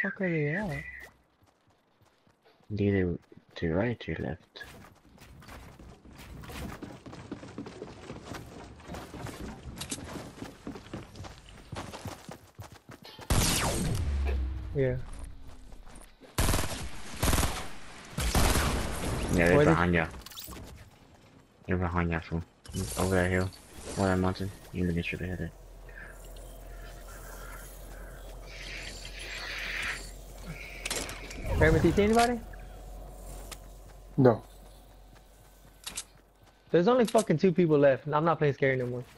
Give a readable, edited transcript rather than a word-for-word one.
fuck are they at? Either to your right or your left. Yeah. Yeah, they're Where behind you. They're behind you, from over that hill. Or that mountain. You can get straight ahead. Pyramid, do you see anybody? No. There's only fucking 2 people left, and I'm not playing scary no more.